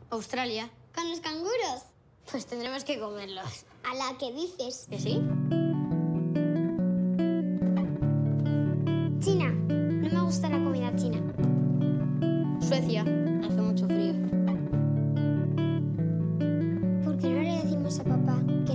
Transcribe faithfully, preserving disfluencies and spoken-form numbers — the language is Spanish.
Australia. ¿Con los canguros? Pues tendremos que comerlos. ¿A la que dices? ¿Que sí? China. No me gusta la comida china. Suecia. Hace mucho frío. ¿Por qué no le decimos a papá